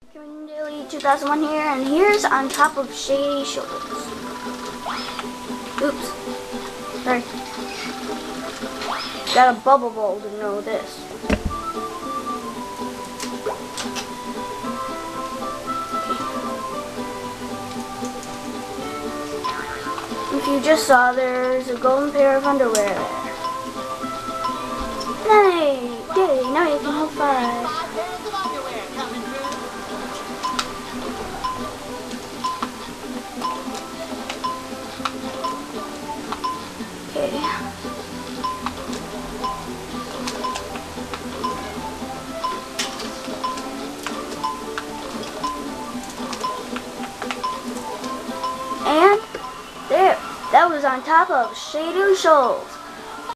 Daily 2001 here, and here's on top of Shady Shoals. Oops. Sorry. Got a bubble bowl to know this. If you just saw, there's a golden pair of underwear there. Hey, yay, now you can hold five. Okay. And there, that was on top of Shady Shoals.